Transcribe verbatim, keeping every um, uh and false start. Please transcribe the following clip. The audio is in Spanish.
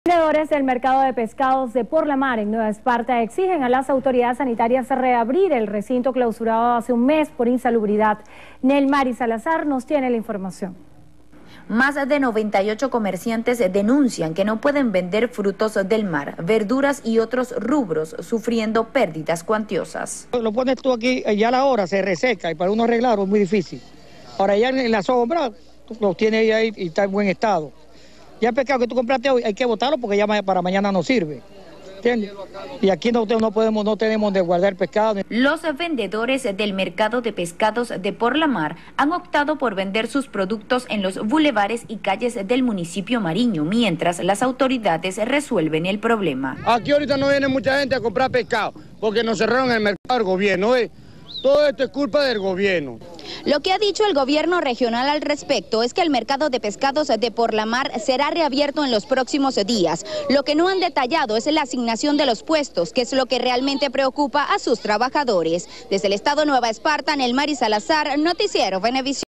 Vendedores del mercado de pescados de Por la Mar en Nueva Esparta exigen a las autoridades sanitarias reabrir el recinto clausurado hace un mes por insalubridad. Nelmari Salazar nos tiene la información. Más de noventa y ocho comerciantes denuncian que no pueden vender frutos del mar, verduras y otros rubros, sufriendo pérdidas cuantiosas. Lo pones tú aquí, ya a la hora se reseca y para uno arreglarlo es muy difícil. Ahora ya en la sombra, tú lo tienes ahí y está en buen estado. Ya el pescado que tú compraste hoy hay que botarlo porque ya para mañana no sirve. ¿Entiendes? Y aquí no, no podemos, no tenemos de guardar pescado. Los vendedores del mercado de pescados de Por la Mar han optado por vender sus productos en los bulevares y calles del municipio Mariño, mientras las autoridades resuelven el problema. Aquí ahorita no viene mucha gente a comprar pescado porque nos cerraron el mercado del gobierno. ¿eh? Todo esto es culpa del gobierno. Lo que ha dicho el gobierno regional al respecto es que el mercado de pescados de Por la Mar será reabierto en los próximos días. Lo que no han detallado es la asignación de los puestos, que es lo que realmente preocupa a sus trabajadores. Desde el estado Nueva Esparta, Nelmari Salazar, Noticiero Venevisión.